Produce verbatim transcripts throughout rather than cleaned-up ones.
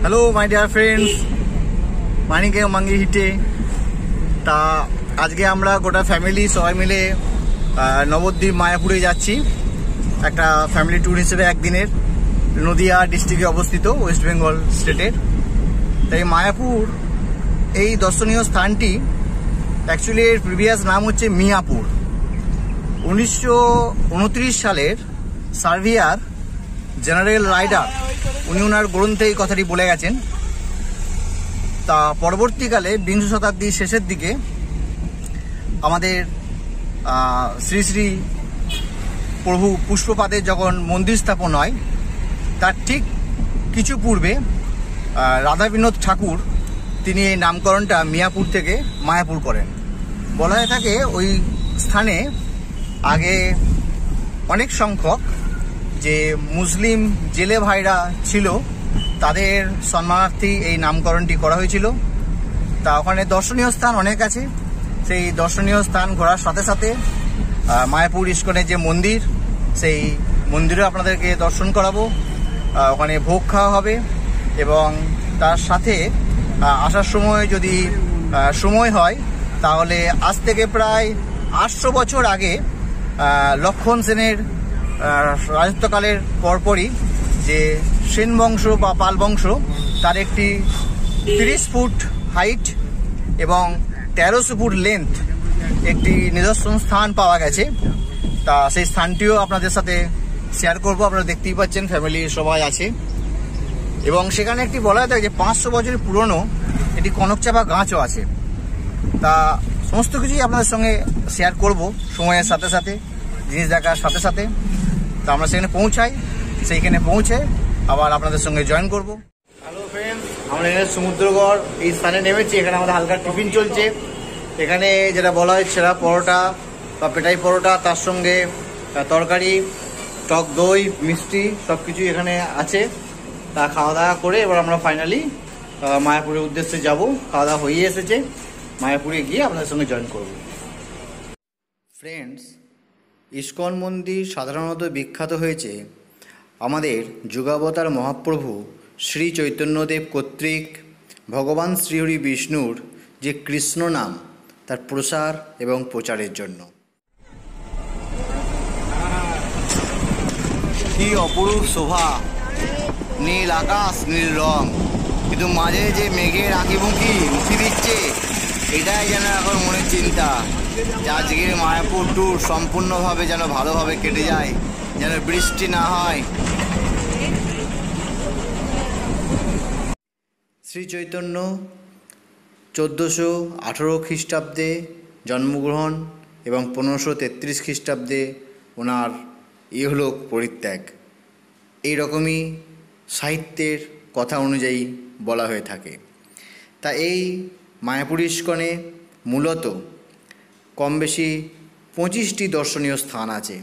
Hello my dear friends, মানিকে মাঙ্গি হিটে। তা আজকে আমরা গোটা ফ্যামিলি সবাই মিলে নবদ্বীপ মায়াপুরে যাচ্ছি একটা ফ্যামিলি ট্যুর হিসেবে একদিনের। নদিয়া ডিস্ট্রিক্টে অবস্থিত, ওয়েস্ট বেঙ্গল স্টেটের। তাই মায়াপুর এই দর্শনীয় স্থানটি অ্যাকচুয়ালি এর প্রিভিয়াস নাম হচ্ছে মিয়াপুর। উনিশশো উনত্রিশ সালের সার্ভিয়ার জেনারেল রাইডার উনি ওনার গ্রন্থে এই কথাটি বলে গেছেন। তা পরবর্তীকালে বিংশ শতাব্দীর শেষের দিকে আমাদের শ্রী শ্রী প্রভু পুষ্পপাদের যখন মন্দির স্থাপন হয়, তার ঠিক কিছু পূর্বে রাধা বিনোদ ঠাকুর তিনি এই নামকরণটা মিয়াপুর থেকে মায়াপুর করেন। বলা হয়ে থাকে ওই স্থানে আগে অনেক সংখ্যক যে মুসলিম জেলে ভাইরা ছিল তাদের সম্মানার্থে এই নামকরণটি করা হয়েছিল। তা ওখানে দর্শনীয় স্থান অনেক আছে। সেই দর্শনীয় স্থান ঘোরার সাথে সাথে মায়াপুর ইস্কনের যে মন্দির, সেই মন্দিরে আপনাদেরকে দর্শন করাবো। ওখানে ভোগ খাওয়া হবে এবং তার সাথে আসার সময় যদি সময় হয় তাহলে আজ থেকে প্রায় আটশো বছর আগে লক্ষণ সেনের রাজত্বকালের পরপরই যে সেন বংশ বা পাল বংশ, তার একটি তিরিশ ফুট হাইট এবং তেরোশো ফুট লেন্থ একটি নিদর্শন স্থান পাওয়া গেছে। তা সেই স্থানটিও আপনাদের সাথে শেয়ার করব। আপনারা দেখতেই পাচ্ছেন ফ্যামিলি সবাই আছে এবং সেখানে একটি বলা যায় যে পাঁচশো বছরের পুরনো একটি কনকচাপা গাছও আছে। তা সমস্ত কিছুই আপনাদের সঙ্গে শেয়ার করব সময়ের সাথে সাথে, জিনিস দেখার সাথে সাথে। তো আমরা সেখানে পৌঁছাই, সেইখানে পৌঁছে আবার আপনাদের সঙ্গে জয়েন করব। হ্যালো ফ্রেন্ডস, আমরা এখানে সমুদ্রগড় এই স্থানে নেমেছি। এখানে আমাদের হালকা টিফিন চলছে। এখানে যেটা বলা হয় সেরা পরোটা বা পেটাই পরোটা, তার সঙ্গে তরকারি, টক দই, মিষ্টি সব কিছুই এখানে আছে। তা খাওয়া দাওয়া করে এবার আমরা ফাইনালি মায়াপুরের উদ্দেশ্যে যাব। খাওয়া দাওয়া হয়ে এসেছে, মায়াপুরে গিয়ে আপনাদের সঙ্গে জয়েন করব। ফ্রেন্ডস, ইস্কন মন্দির সাধারণত বিখ্যাত হয়েছে আমাদের যুগাবতার মহাপ্রভু শ্রী চৈতন্যদেব কর্তৃক ভগবান শ্রীহরি বিষ্ণুর যে কৃষ্ণ নাম তার প্রসার এবং প্রচারের জন্য। কি অপরূপ শোভা, নীল আকাশ, নীল রং, কিন্তু মাঝে যে মেঘের আঁকিবুঁকি মুখি দিচ্ছে, এটাই যেন এখন মনের চিন্তা যে আজকের মায়াপুর ট্যুর সম্পূর্ণভাবে যেন ভালোভাবে কেটে যায়, যেন বৃষ্টি না হয়। শ্রী চৈতন্য চোদ্দোশো আঠেরো খ্রিস্টাব্দে জন্মগ্রহণ এবং পনেরোশো তেত্রিশ খ্রিস্টাব্দে ওনার ইহলোক পরিত্যাগ, এই রকমই সাহিত্যের কথা অনুযায়ী বলা হয়ে থাকে। তা এই মায়াপুর ইস্কনে মূলত কম বেশি পঁচিশটি দর্শনীয় স্থান আছে।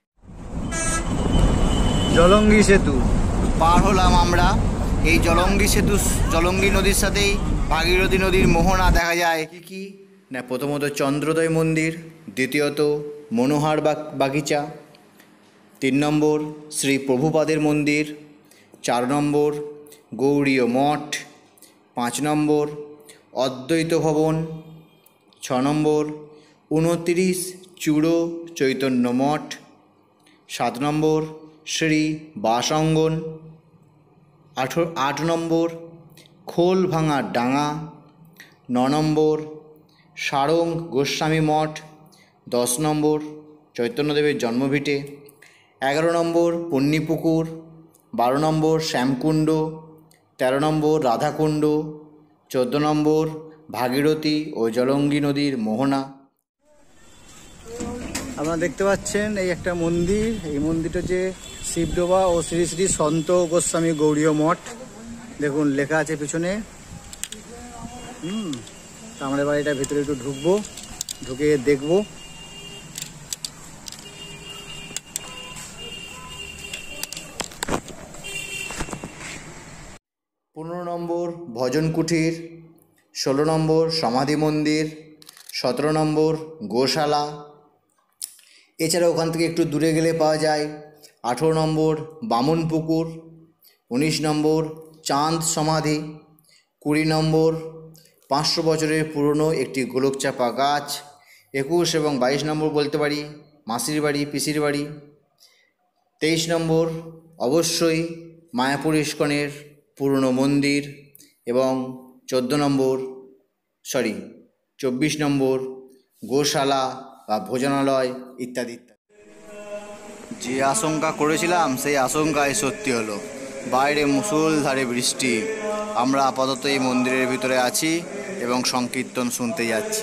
জলঙ্গি সেতু পার হলাম আমরা। এই জলঙ্গি সেতু, জলঙ্গি নদীর সাথেই ভাগীরথী নদীর মোহনা দেখা যায়। কি কি না, প্রথমত চন্দ্রোদয় মন্দির, দ্বিতীয়ত মনোহার বাগিচা, তিন নম্বর শ্রী প্রভুপাদের মন্দির, চার নম্বর গৌড়ীয় মঠ, পাঁচ নম্বর অদ্বৈত ভবন, ছ নম্বর উনতিরিশ চূড়ো চৈতন্য মঠ, সাত নম্বর শ্রী বাসাঙ্গন, আঠো আট নম্বর খোল ভাঙা ডাঙা, ন নম্বর সারং গোস্বামী মঠ, দশ নম্বর চৈতন্যদেবের জন্মভিটে, এগারো নম্বর পন্নীপুকুর, বারো নম্বর শ্যামকুণ্ড, তেরো নম্বর রাধাকুণ্ড, চোদ্দো নম্বর ভাগীরথী ও জলঙ্গি নদীর মোহনা। আপনারা দেখতে পাচ্ছেন এই একটা মন্দির। এই মন্দিরটা হচ্ছে শিবডোবা ও শ্রী শ্রী সন্ত গোস্বামী গৌড়ীয় মঠ। দেখুন লেখা আছে পিছনে। হুম তা আমরা এবার এটা ভেতরে একটু ঢুকবো, ঢুকে দেখবো। পনেরো নম্বর ভজন কুঠির, ষোলো নম্বর সমাধি মন্দির, সতেরো নম্বর গোশালা। এছাড়া ওখান থেকে একটু দূরে গেলে পাওয়া যায় আঠেরো নম্বর বামন পুকুর, উনিশ নম্বর চাঁদ সমাধি। কুড়ি নম্বর পাঁচশো বছরের পুরনো একটি গোলকচাপা গাছ। একুশ এবং বাইশ নম্বর বলতে পারি মাসির বাড়ি পিসির বাড়ি। তেইশ নম্বর অবশ্যই মায়াপুর ইস্কনের পুরনো মন্দির। এবং চোদ্দো নম্বর সরি চব্বিশ নম্বর গোশালা বা ভোজনালয় ইত্যাদি ইত্যাদি। যে আশঙ্কা করেছিলাম সেই আশঙ্কাই সত্যি হলো। বাইরে মুষলধারে বৃষ্টি। আমরা আপাতত এই মন্দিরের ভিতরে আছি এবং সংকীর্তন শুনতে যাচ্ছি।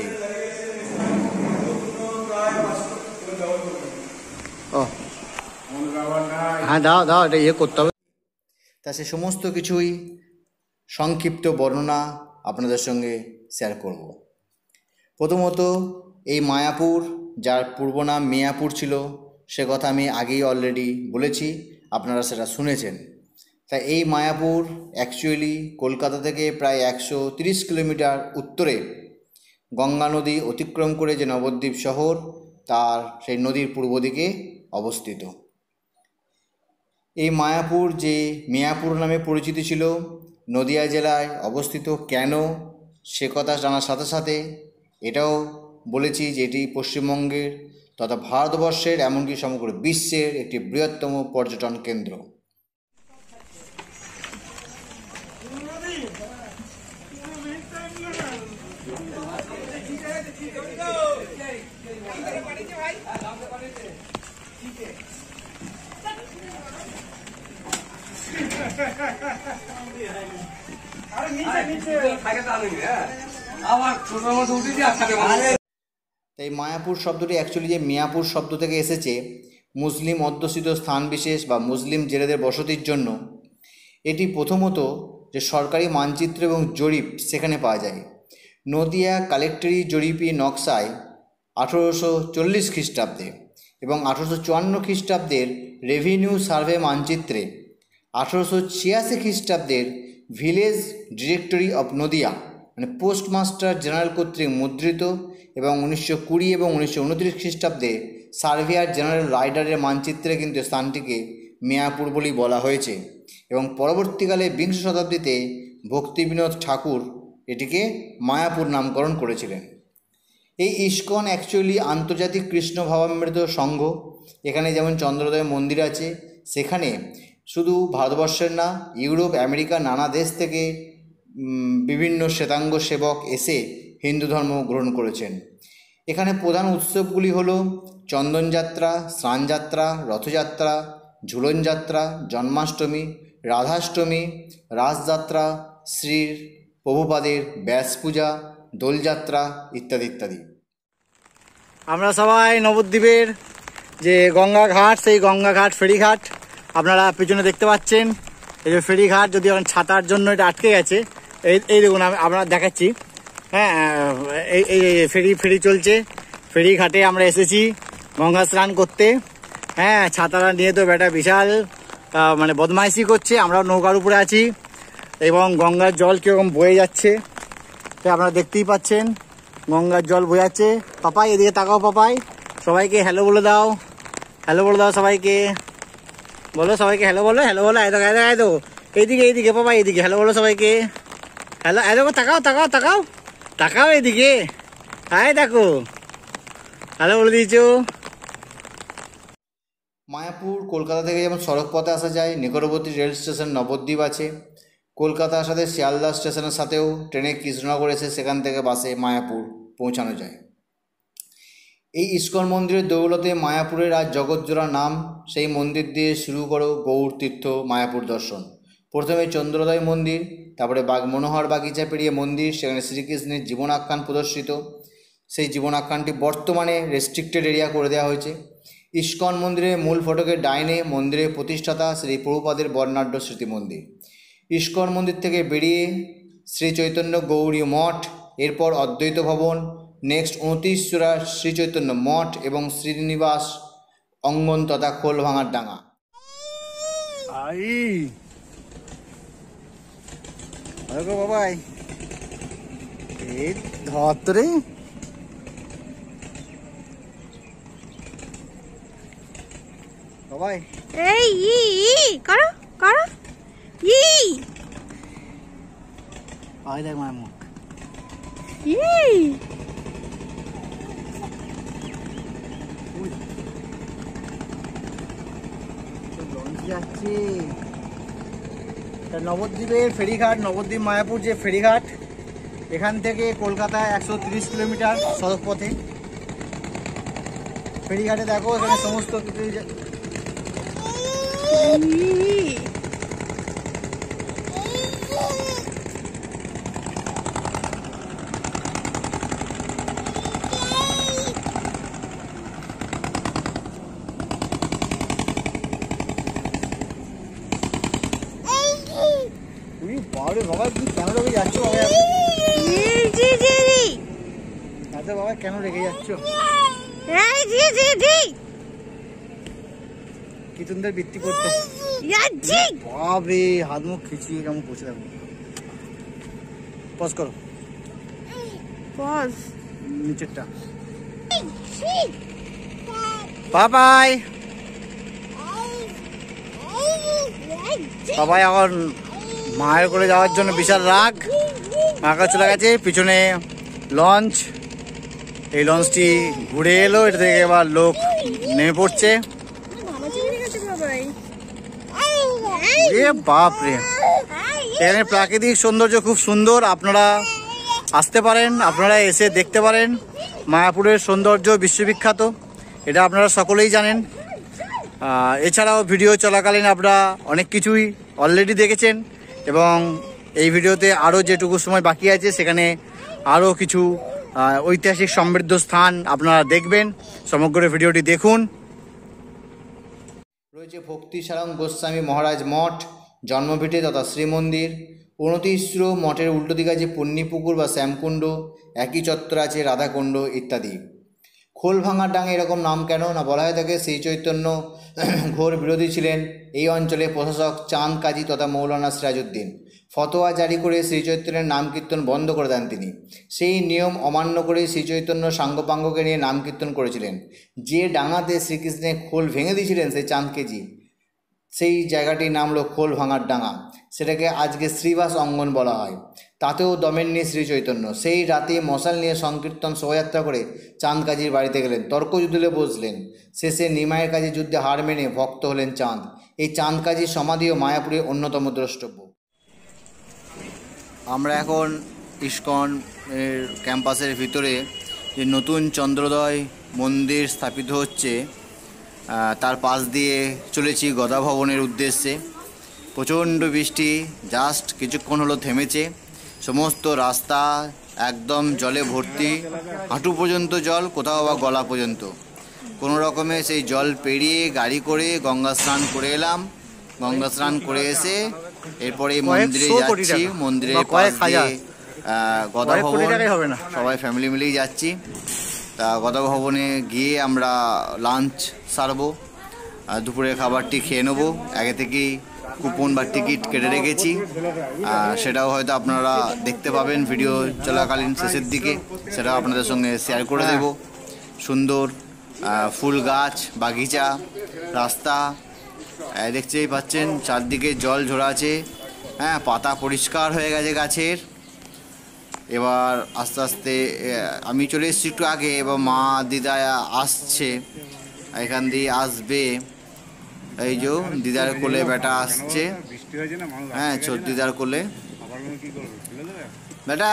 ও হ্যাঁ দাও দাও এটা ইয়ে করতে হবে। তা সে সমস্ত কিছুই সংক্ষিপ্ত বর্ণনা আপনাদের সঙ্গে শেয়ার করব। প্রথমত এই মায়াপুর, যার পূর্ব নাম মিয়াপুর ছিল, সে কথা আমি আগেই অলরেডি বলেছি, আপনারা সেটা শুনেছেন। তাই এই মায়াপুর অ্যাকচুয়ালি কলকাতা থেকে প্রায় একশো তিরিশ কিলোমিটার উত্তরে গঙ্গা নদী অতিক্রম করে যে নবদ্বীপ শহর, তার সেই নদীর পূর্ব দিকে অবস্থিত। এই মায়াপুর যে মিয়াপুর নামে পরিচিত ছিল, নদিয়া জেলায় অবস্থিত কেন সে কথা জানার সাথে সাথে এটাও বলেছি যে এটি পশ্চিমবঙ্গের তথা ভারতবর্ষের এমনকি সমগ্র বিশ্বের একটি বৃহত্তম পর্যটন কেন্দ্র। তাই মায়াপুর শব্দটি অ্যাকচুয়ালি যে মিয়াপুর শব্দ থেকে এসেছে, মুসলিম অধ্যুষিত স্থান বিশেষ বা মুসলিম জেলেদের বসতির জন্য। এটি প্রথমত যে সরকারি মানচিত্র এবং জরিপ সেখানে পাওয়া যায়। নদিয়া কালেক্টরি জরিপি নকশায় আঠেরোশো চল্লিশ খ্রিস্টাব্দে এবং আঠেরোশো চুয়ান্ন খ্রিস্টাব্দের রেভিনিউ সার্ভে মানচিত্রে, আঠেরোশো ছিয়াশি খ্রিস্টাব্দের ভিলেজ ডিরেক্টরি অফ নদিয়া মানে পোস্টমাস্টার জেনারেল কর্তৃক মুদ্রিত এবং উনিশশো কুড়ি এবং উনিশশো উনত্রিশ খ্রিস্টাব্দে সার্ভেয়ার জেনারেল রাইডারের মানচিত্রে কিন্তু স্থানটিকে মিয়াপুর বলেই বলা হয়েছে। এবং পরবর্তীকালে বিংশ শতাব্দীতে ভক্তিবিনোদ ঠাকুর এটিকে মায়াপুর নামকরণ করেছিলেন। এই ইস্কন অ্যাকচুয়ালি আন্তর্জাতিক কৃষ্ণ ভাবামৃত সংঘ। এখানে যেমন চন্দ্রোদয় মন্দির আছে, সেখানে শুধু ভারতবর্ষের না, ইউরোপ আমেরিকা নানা দেশ থেকে বিভিন্ন শ্বেতাঙ্গ সেবক এসে হিন্দু ধর্ম গ্রহণ করেছেন। এখানে প্রধান উৎসবগুলি হল চন্দনযাত্রা, স্নানযাত্রা, রথযাত্রা, ঝুলন যাত্রা, জন্মাষ্টমী, রাধাষ্টমী, রাসযাত্রা, শ্রীর প্রভুপাদের ব্যাস পূজা, দোলযাত্রা ইত্যাদি ইত্যাদি। আমরা সবাই নবদ্বীপের যে গঙ্গা ঘাট, সেই গঙ্গা ঘাট ফেরিঘাট আপনারা পেছনে দেখতে পাচ্ছেন। এই যে ফেরিঘাট, যদি এখন ছাতার জন্য এটা আটকে গেছে, এই এই দেখুন আমি আপনারা দেখাচ্ছি। হ্যাঁ, এই এই ফেরি ফেরি চলছে। ফেরিঘাটে আমরা এসেছি গঙ্গা স্নান করতে। হ্যাঁ, ছাতাটা নিয়ে তো বেটা বিশাল মানে বদমাইশি করছে। আমরা নৌকার উপরে আছি এবং গঙ্গার জল কীরকম বয়ে যাচ্ছে তো আপনারা দেখতেই পাচ্ছেন। গঙ্গার জল বয়ে যাচ্ছে। পাপাই এদিকে তাকাও, পাপাই সবাইকে হ্যালো বলে দাও, হ্যালো বলে দাও সবাইকে, বলো সবাইকে হ্যালো বলো, হ্যালো বলো। এত এত এত এইদিকে এইদিকে পাপাই এইদিকে হ্যালো বলো সবাইকে, হ্যালো এত তাকাও তাকাও তাকাও তাকাও এইদিকে, আয় দেখো হ্যালো বলে দিয়েছো। মায়াপুর কলকাতা থেকে যেমন সড়ক পথে আসা যায়, নিকটবর্তী রেল স্টেশন নবদ্বীপ আছে। কলকাতার সাথে শিয়ালদা স্টেশনের সাথেও ট্রেনে কৃষ্ণনগর এসে সেখান থেকে বাসে মায়াপুর পৌঁছানো যায়। এই ইস্কন মন্দিরের দৌলতে মায়াপুরের আজ জগৎজোড়া নাম। সেই মন্দির দিয়ে শুরু করো গৌর তীর্থ মায়াপুর দর্শন। প্রথমে চন্দ্রোদয় মন্দির, তারপরে বাগ মনোহর বাগিচা পেরিয়ে মন্দির, সেখানে শ্রীকৃষ্ণের জীবনাখ্যান প্রদর্শিত। সেই জীবনাখ্যানটি বর্তমানে রেস্ট্রিক্টেড এরিয়া করে দেওয়া হয়েছে। ইস্কন মন্দিরের মূল ফটকের ডাইনে মন্দিরের প্রতিষ্ঠাতা শ্রী প্রভুপাদের বর্ণাঢ্য স্মৃতি মন্দির। ইস্কন মন্দির থেকে বেরিয়ে শ্রী চৈতন্য গৌরী মঠ, এরপর অদ্বৈত ভবন, নেক্সট উনত্রিশ চূড়া শ্রী চৈতন্য মঠ এবং শ্রীনিবাস অঙ্গন তথা খোল ভাঙার ডাঙা। বাবাই এই ধরে বাবাই এই ই করো করো ই আয় দেখ মায়ের মুখ। যাচ্ছে নবদ্বীপের ফেরিঘাট, নবদ্বীপ মায়াপুর যে ফেরিঘাট, এখান থেকে কলকাতা একশো তিরিশ কিলোমিটার সড়ক পথে। ফেরিঘাটে দেখো এখানে সমস্ত কিছু বাবা বাবা কি কেন রেখে যাচ্ছ বাবা? বাবা কেন রেখে যাচ্ছ? কি সুন্দর বৃত্তি করতে বাবরে, হাত মুখ খিচিয়ে কেমন পৌঁছে থাকবো। পজ করো, পজ নিচেরটা। বাবাই বাবাই এখন মায়ের করে যাওয়ার জন্য বিশাল রাগ, মার কাছে চলে গেছে। পিছনে লঞ্চ, এই লঞ্চটি ঘুরে এলো, এটা থেকে এবার লোক নেমে পড়ছে। বাপ রে, এখানে প্রাকৃতিক সৌন্দর্য খুব সুন্দর, আপনারা আসতে পারেন, আপনারা এসে দেখতে পারেন। মায়াপুরের সৌন্দর্য বিশ্ববিখ্যাত, এটা আপনারা সকলেই জানেন। এছাড়াও ভিডিও চলাকালীন আপনারা অনেক কিছুই অলরেডি দেখেছেন, এবং এই ভিডিওতে আরও যেটুকু সময় বাকি আছে সেখানে আরও কিছু ঐতিহাসিক সমৃদ্ধ স্থান আপনারা দেখবেন। সমগ্র ভিডিওটি দেখুন। রয়েছে ভক্তিসারং গোস্বামী মহারাজ মঠ, জন্মভিটে তথা শ্রীমন্দির। উনতিস্র মঠের উল্টো দিকে আছে পুণ্যিপুকুর বা শ্যামকুণ্ড, একই চত্বর আছে রাধাকুণ্ড ইত্যাদি। খোল ভাঙার ডাঙে এরকম নাম কেন না, বলা হয়ে থাকে শ্রী চৈতন্য ঘোর বিরোধী ছিলেন এই অঞ্চলে প্রশাসক চাঁদ কাজী তথা মৌলানা সিরাজউদ্দিন। ফতোয়া জারি করে শ্রীচৈতন্যের নাম কীর্তন বন্ধ করে দেন তিনি। সেই নিয়ম অমান্য করে শ্রীচৈতন্য সাঙ্গপাঙ্গকে নিয়ে নাম কীর্তন করেছিলেন। যে ডাঙাতে শ্রীকৃষ্ণের খোল ভেঙে দিয়েছিলেন সেই চাঁদ কেজি, সেই জায়গাটির নাম হলো খোল ভাঙার ডাঙা, সেটাকে আজকে শ্রীবাস অঙ্গন বলা হয়। তাতেও দমেননি শ্রীচৈতন্য। সেই রাতে মশাল নিয়ে সংকীর্তন শোভাযাত্রা করে চাঁদ কাজীর বাড়িতে গেলেন, তর্কযুদ্ধে বসলেন। শেষে নিমাইয়ের কাজী যুদ্ধে হার মেনে ভক্ত হলেন চাঁদ। এই চাঁদ কাজীর সমাধিও মায়াপুরের অন্যতম দ্রষ্টব্য। আমরা এখন ইস্কন এর ক্যাম্পাসের ভিতরে যে নতুন চন্দ্রোদয় মন্দির স্থাপিত হচ্ছে তার পাশ দিয়ে চলেছি গদা ভবনের উদ্দেশ্যে। প্রচণ্ড বৃষ্টি, জাস্ট কিছুক্ষণ হলো থেমেছে। সমস্ত রাস্তা একদম জলে ভর্তি, হাঁটু পর্যন্ত জল, কোথাও বা গলা পর্যন্ত। কোনো রকমে সেই জল পেরিয়ে গাড়ি করে গঙ্গা স্নান করে এলাম। গঙ্গা স্নান করে এসে এরপরে মন্দিরে যাচ্ছি। মন্দিরে পাশ দিয়ে গদা ভবন, সবাই ফ্যামিলি মিলেই যাচ্ছি। তা গদা ভবনে গিয়ে আমরা লাঞ্চ সারবো, দুপুরের খাবারটি খেয়ে নেবো। আগে থেকেই কুপন বা টিকিট কেটে রেখেছি, সেটাও হয়তো আপনারা দেখতে পাবেন ভিডিও চলাকালীন শেষের দিকে, সেটাও আপনাদের সঙ্গে শেয়ার করে দেব। সুন্দর ফুল গাছ, বাগিচা, রাস্তা দেখতেই পাচ্ছেন, চারদিকে জল ঝরা আছে। হ্যাঁ, পাতা পরিষ্কার হয়ে গেছে গাছের। এবার আস্তে আস্তে আমি চলে এসেছি একটু আগে, এবার মা দিদা আসছে, এখান দিয়ে আসবে। এই যে দিদার কোলে বেটা আসছে, হ্যাঁ ছোট দিদার কোলে বেটা।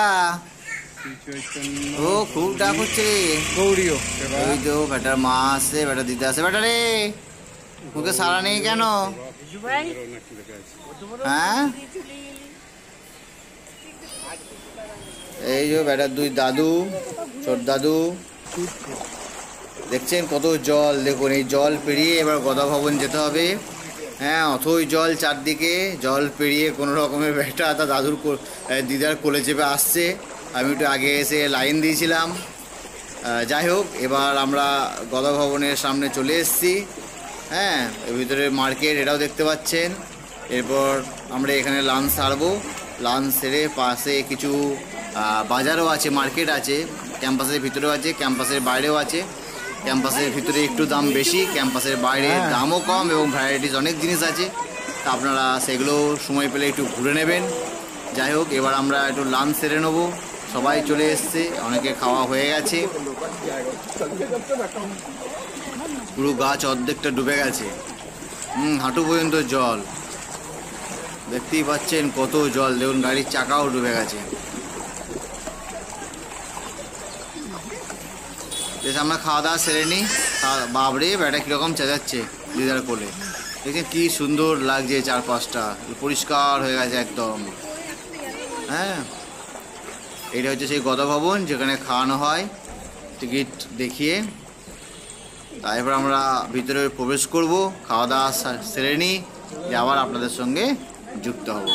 ও খুব ডাক হচ্ছে রে, ওই তো বেটার মা আসছে, বেটা দিদা আসছে। বেটা রে, মুখে সারা নেই কেন? হ্যাঁ, এই যে বেটার দুই দাদু, ছোট দাদু, দেখছেন কত জল। দেখুন এই জল পেরিয়ে এবার গদা ভবন যেতে হবে। হ্যাঁ, অথই জল চারদিকে, জল পেরিয়ে কোনো রকমের বেটা তার দাদুর দিদার কোলে চেপে আসছে। আমি একটু আগে এসে লাইন দিয়েছিলাম। যাই হোক, এবার আমরা গদা ভবনের সামনে চলে এসেছি। হ্যাঁ, এর ভিতরে মার্কেট, এটাও দেখতে পাচ্ছেন। এরপর আমরা এখানে লাঞ্চ সারবো। লাঞ্চ সেরে পাশে কিছু বাজারও আছে, মার্কেট আছে, ক্যাম্পাসের ভিতরেও আছে, ক্যাম্পাসের বাইরেও আছে। ক্যাম্পাসের ভিতরে একটু দাম বেশি, ক্যাম্পাসের বাইরে দামও কম এবং ভ্যারাইটিস অনেক জিনিস আছে। তা আপনারা সেগুলো সময় পেলে একটু ঘুরে নেবেন। যাই হোক, এবার আমরা একটু লাঞ্চ সেরে নেবো। সবাই চলে এসছে, অনেকে খাওয়া হয়ে গেছে। পুরো গাছ অর্ধেকটা ডুবে গেছে, হুম হাঁটু পর্যন্ত জল। দেখতেই পাচ্ছেন কত জল, দেখুন গাড়ির চাকাও ডুবে গেছে। বেশ আমরা খাওয়া দাওয়া সেরে নিই। বাবরে ব্যাটা কীরকম চেঁচাচ্ছে দিদার কোলে, দেখছেন কি সুন্দর লাগছে, চারপাশটা পরিষ্কার হয়ে গেছে একদম। হ্যাঁ, এটা হচ্ছে সেই গদা ভবন যেখানে খাওয়ানো হয় টিকিট দেখিয়ে। তারপর আমরা ভিতরে প্রবেশ করব, খাওয়া দাওয়া সেরে নিই, যে আবার আপনাদের সঙ্গে যুক্ত হব।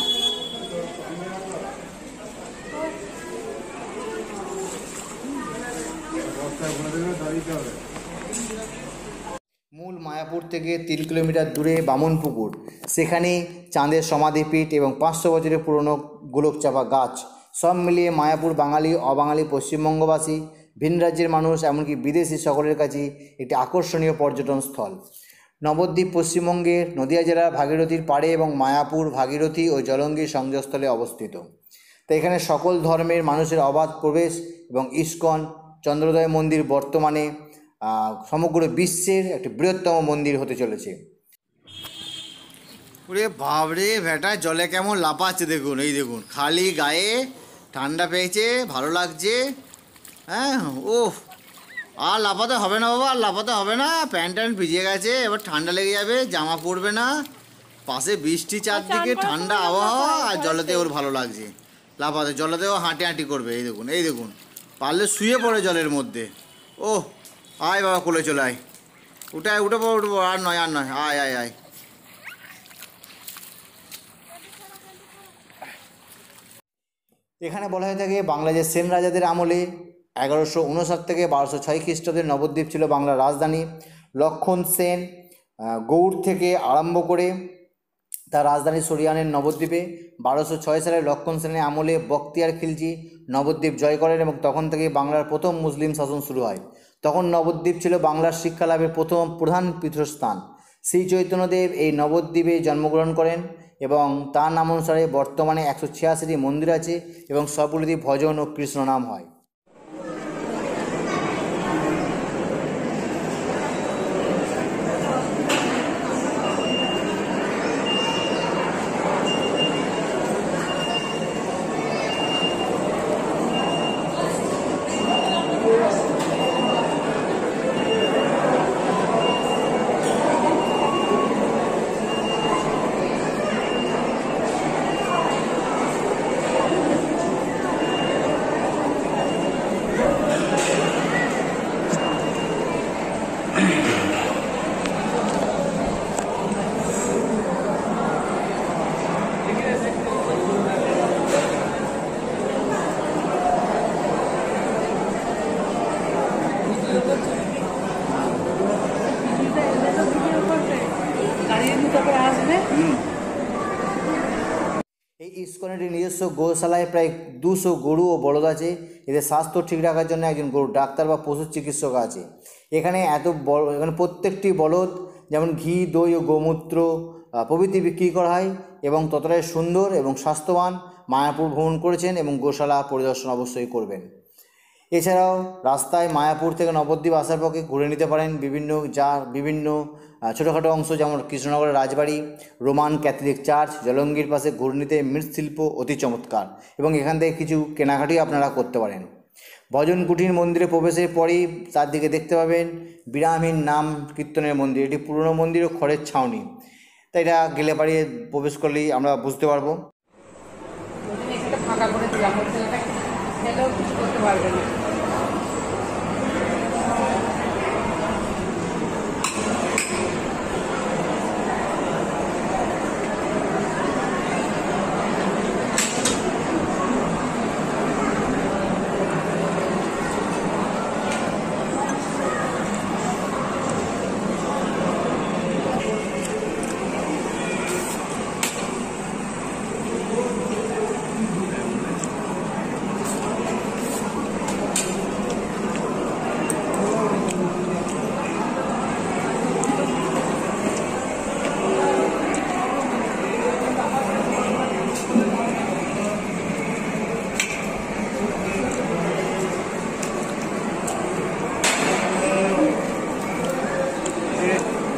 মূল মায়াপুর থেকে তিন কিলোমিটার দূরে বামনপুকুর, সেখানে চাঁদের সমাধিপীঠ এবং পাঁচশো বছরের পুরনো গোলকচাপা গাছ, সব মিলিয়ে মায়াপুর বাঙালি, অবাঙালি, পশ্চিমবঙ্গবাসী, ভিন রাজ্যের মানুষ, এমনকি বিদেশি সকলের কাছে একটি আকর্ষণীয় পর্যটন স্থল। নবদ্বীপ পশ্চিমবঙ্গের নদিয়া জেলার ভাগীরথীর পাড়ে এবং মায়াপুর, ভাগীরথী ও জলঙ্গির সংযোগস্থলে অবস্থিত। তো এখানে সকল ধর্মের মানুষের অবাধ প্রবেশ এবং ইস্কন চন্দ্রোদয় মন্দির বর্তমানে সমগ্র বিশ্বের একটি বৃহত্তম মন্দির হতে চলেছে। ওরে বাবরে ভেটা জলে কেমন লাফাচ্ছে দেখুন, এই দেখুন খালি গায়ে ঠান্ডা পেয়েছে, ভালো লাগছে। হ্যাঁ, ও আর লাফাতে হবে না বাবা, আর লাফাতে হবে না, প্যান্ট ট্যান্ট ভিজে গেছে, এবার ঠান্ডা লেগে যাবে, জামা পরবে না, পাশে বৃষ্টি চারদিকে, ঠান্ডা আবহাওয়া, আর জলেতে ওর ভালো লাগছে লাফাতে। জলেতেও হাঁটি হাঁটি করবে, এই দেখুন এই দেখুন পারলে শুয়ে পড়ে জলের মধ্যে। ও আয় বাবা, কোলে চলে আয়, উঠায় উঠে পড়ো উঠবো, আর নয় আর নয়, আয় আয় আয়। এখানে বলা হয়ে থাকে বাংলাদেশের সেন রাজাদের আমলে এগারোশো উনষাট থেকে বারোশো ছয় খ্রিস্টাব্দে নবদ্বীপ ছিল বাংলার রাজধানী। লক্ষণ সেন গৌড় থেকে আরম্ভ করে তার রাজধানী সরিয়ে আনেন নবদ্বীপে। বারোশো ছয় সালে লক্ষণ সেনের আমলে বখতিয়ার খিলজি নবদ্বীপ জয় করেন এবং তখন থেকে বাংলার প্রথম মুসলিম শাসন শুরু হয়। তখন নবদ্বীপ ছিল বাংলার শিক্ষা লাভের প্রথম প্রধান পীঠস্থান। শ্রী চৈতন্যদেব এই নবদ্বীপে জন্মগ্রহণ করেন এবং তার নাম অনুসারে বর্তমানে একশো ছিয়াশিটি মন্দির আছে এবং সবগুলিতে ভজন ও কৃষ্ণ নাম হয়। এই ইস্কনের নিজস্ব গোশালায় প্রায় দুশো গরু ও বলদ আছে। এদের স্বাস্থ্য ঠিক রাখার জন্য একজন গরু ডাক্তার বা পশু চিকিৎসক আছে। এখানে এত বড়, এখানে প্রত্যেকটি বলদ যেমন ঘি, দই ও গোমূত্র প্রভৃতি বিক্রি করা হয় এবং ততটাই সুন্দর এবং স্বাস্থ্যবান। মায়াপুর ভ্রমণ করেছেন এবং গোশালা পরিদর্শন অবশ্যই করবেন। এছাড়াও রাস্তায় মায়াপুর থেকে নবদ্বীপ আসার পক্ষে ঘুরে নিতে পারেন বিভিন্ন যা বিভিন্ন ছোটোখাটো অংশ, যেমন কৃষ্ণনগরের রাজবাড়ি, রোমান ক্যাথলিক চার্চ, জলঙ্গির পাশে ঘূর্ণিতে মৃৎশিল্প অতি চমৎকার এবং এখান থেকে কিছু কেনাকাটি আপনারা করতে পারেন। ভজন কুটির মন্দিরে প্রবেশের পরেই চারদিকে দেখতে পাবেন বিরামহীন নাম কীর্তনের মন্দির। এটি পুরনো মন্দির ও খড়ের ছাউনি, তাই এটা গেলে পাড়িয়ে প্রবেশ করলেই আমরা বুঝতে পারবো। ফাঁকা করে দিলাম, করতে পারবে না।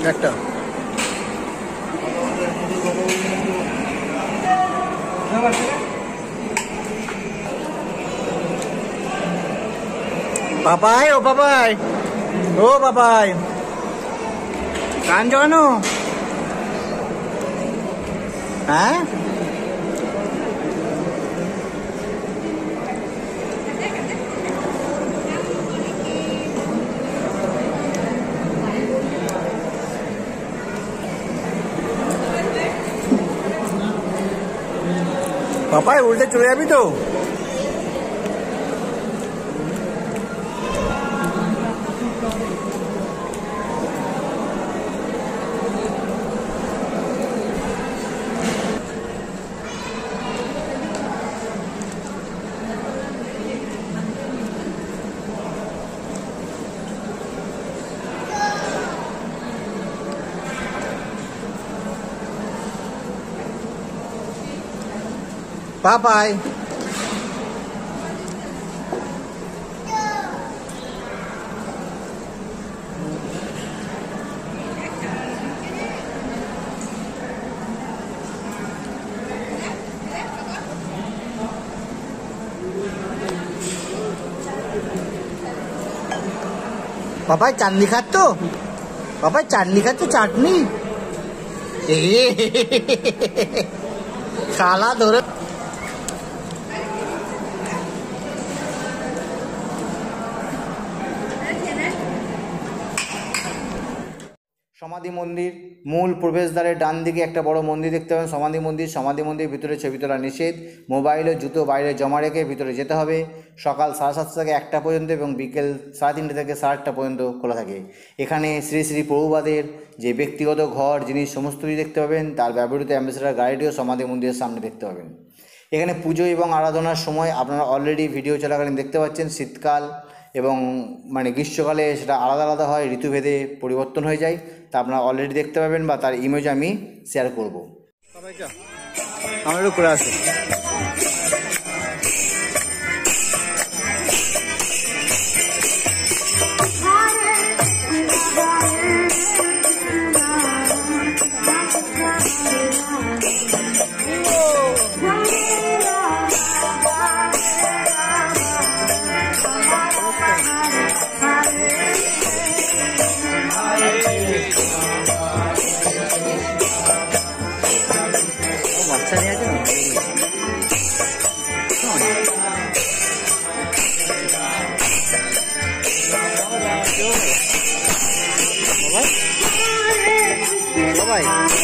একটা পাপাই, ও পাপাই, ও পাপাই, কান জগানো। হ্যাঁ পাপাই, উল্টে চলে যাবি তো। পাপাই, পাপাই চাটনি খাচ্ছ? পাপাই চাটনি খাচ্ছ? চাটনি খালা ধরে। সমাধি মন্দির, মূল প্রবেশদ্বারের ডান দিকে একটা বড় মন্দির দেখতে পাবেন, সমাধি মন্দির। সমাধি মন্দিরের ভিতরে ছবি তোলা নিষেধ। মোবাইল ও জুতো বাইরে জমা রেখে ভিতরে যেতে হবে। সকাল সাড়ে সাতটা থেকে একটা পর্যন্ত এবং বিকেল সাড়ে তিনটে থেকে সাড়ে আটটা পর্যন্ত খোলা থাকে। এখানে শ্রী শ্রী প্রভুপাদের যে ব্যক্তিগত ঘর, জিনিস সমস্ত কিছু দেখতে পাবেন। তার ব্যবহৃত অ্যাম্বাসেডার গাড়িটিও সমাধি মন্দিরের সামনে দেখতে পাবেন। এখানে পুজো এবং আরাধনার সময় আপনারা অলরেডি ভিডিও চলাকালীন দেখতে পাচ্ছেন শীতকাল এবং মানে গ্রীষ্মকালে সেটা আলাদা আলাদা হয়, ঋতুভেদে পরিবর্তন হয়ে যায়। তা আপনারা অলরেডি দেখতে পাবেন বা তার ইমেজ আমি শেয়ার করব। আমার করে আসি বাবাই।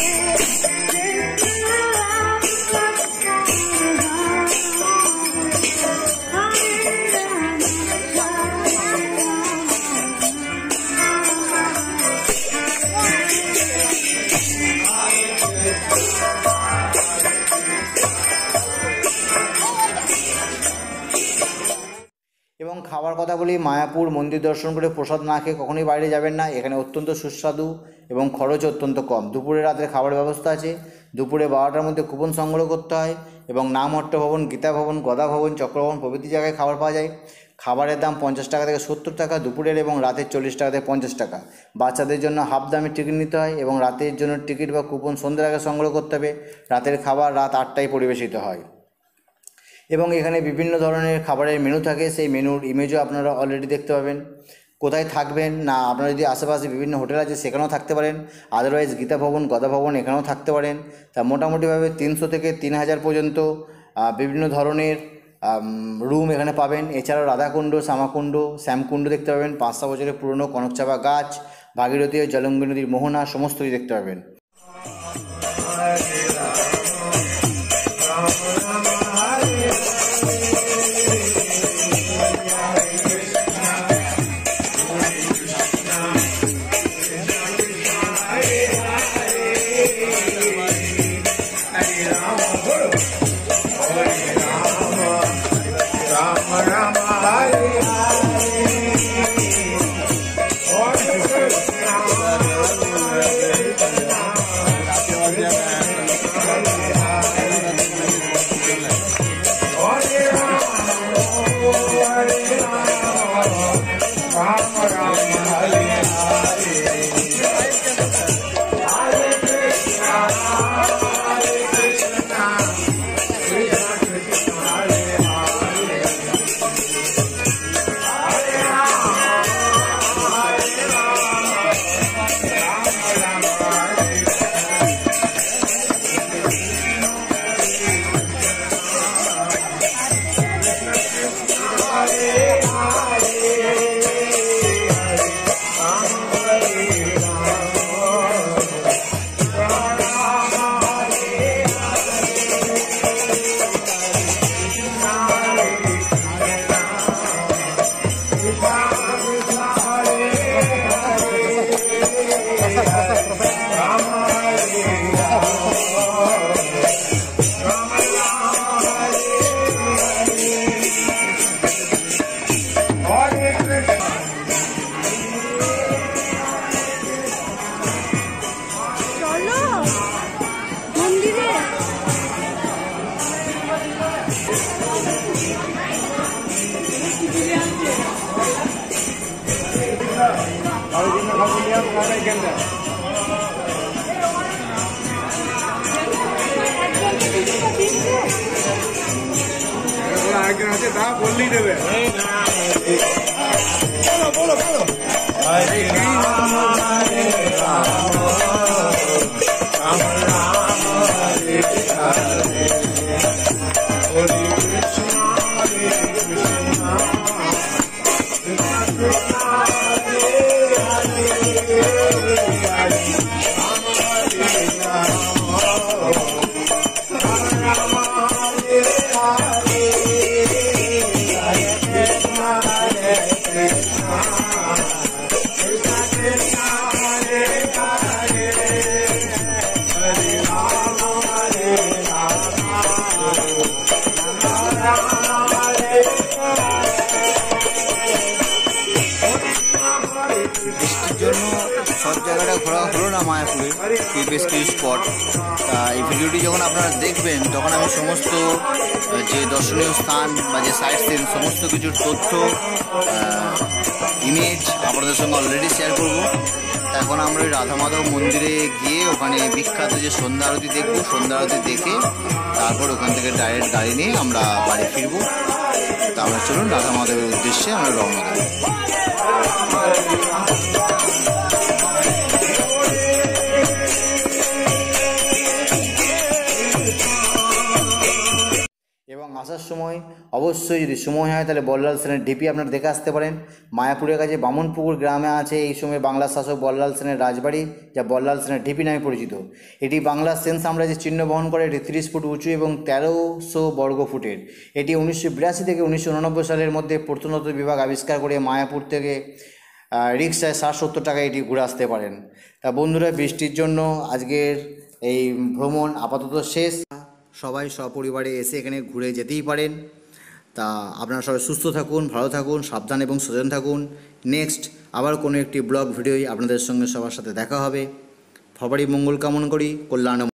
এবং খাবার কথা বলি, মায়াপুর মন্দির দর্শন করে প্রসাদ না খেয়ে কখনোই বাইরে যাবেন না। এখানে অত্যন্ত সুস্বাদু এবং খরচ অত্যন্ত কম। দুপুরে রাতের খাবারের ব্যবস্থা আছে। দুপুরে বারোটার মধ্যে কুপন সংগ্রহ করতে হয় এবং নামহট্ট ভবন, গীতা ভবন, গদা ভবন, চক্রভবন প্রভৃতি জায়গায় খাবার পাওয়া যায়। খাবারের দাম পঞ্চাশ টাকা থেকে সত্তর টাকা দুপুরের, এবং রাতের চল্লিশ টাকা থেকে পঞ্চাশ টাকা। বাচ্চাদের জন্য হাফ দামে টিকিট নিতে হয় এবং রাতের জন্য টিকিট বা কুপন সন্ধ্যের আগে সংগ্রহ করতে হবে। রাতের খাবার রাত আটটায় পরিবেশিত হয় এবং এখানে বিভিন্ন ধরনের খাবারের মেনু থাকে। সেই মেনুর ইমেজও আপনারা অলরেডি দেখতে পাবেন। কোথায় থাকবেন না, আপনারা যদি আশেপাশে বিভিন্ন হোটেল আছে সেখানেও থাকতে পারেন, আদারওয়াইজ গীতা ভবন, গদা ভবন এখানেও থাকতে পারেন। তা মোটামুটিভাবে তিনশো থেকে তিন হাজার পর্যন্ত বিভিন্ন ধরনের রুম এখানে পাবেন। এছাড়াও রাধাকুণ্ড, শ্যামাকুণ্ড, শ্যামকুণ্ড দেখতে পাবেন। পাঁচশো বছরের পুরনো কনকচাপা গাছ, ভাগীরথী ও জলঙ্গি নদীর মোহনা সমস্ত কিছু দেখতে পাবেন। একজন আছে তা বললেই দেবে। বলো বলো বলো হরে রাম হরে রাম রাম রাম হরে হরে হরে কৃষ্ণ হরে কৃষ্ণ কৃষ্ণ কৃষ্ণ হরে হরে হরে রাম হরে রাম রাম রাম হরে হরে বৃষ্টির জন্য সব জায়গাটা ঘোরা হলো না মায়াপুরে, বেশ কিছু স্পট। তা এই ভিডিওটি যখন আপনারা দেখবেন তখন আমি সমস্ত যে দর্শনীয় স্থান বা যে সাইট সিন সমস্ত কিছুর তথ্য ইমেজ আপনাদের সঙ্গে অলরেডি শেয়ার করব। এখন আমরা ওই রাধা মাধব মন্দিরে গিয়ে ওখানে বিখ্যাত যে সন্ধ্যা আরতি দেখবো, সন্ধ্যা আরতি দেখে তারপর ওখান থেকে ডাইরেক্ট গাড়ি নিয়ে আমরা বাড়ি ফিরবো। তা আমরা চলুন রাধা মাধবের উদ্দেশ্যে আমরা রওনা দেব। এবং আসার সময় অবশ্যই যদি সময় হয় তাহলে বল্লাল সেনের ঢিপি আপনারা দেখে আসতে পারেন। মায়াপুরের কাছে বামনপুকুর গ্রামে আছে এই সময় বাংলার শাসক বল্লাল সেনের রাজবাড়ি, যা বল্লাল সেনের ঢিপি নামে পরিচিত। এটি বাংলার সেন সাম্রাজ্যের চিহ্ন বহন করে। এটি তিরিশ ফুট উঁচু এবং তেরোশো বর্গ ফুটের। এটি উনিশশো বিরাশি থেকে উনিশশো উননব্বই সালের মধ্যে প্রত্নতত্ত্ব বিভাগ আবিষ্কার করে মায়াপুর থেকে রিক্সায় ষাট সত্তর টাকায় এটি ঘুরে আসতে পারেন। তা বন্ধুরা, বৃষ্টির জন্য আজকের এই ভ্রমণ আপাতত শেষ। সবাই সপরিবারে এসে এখানে ঘুরে যেতেই পারেন। তা আপনারা সবাই সুস্থ থাকুন, ভালো থাকুন, সাবধান এবং সচেতন থাকুন। নেক্সট আবার কোনো একটি ব্লগ ভিডিওই আপনাদের সঙ্গে সবার সাথে দেখা হবে। সবারই মঙ্গল কামনা করি, কল্যাণ।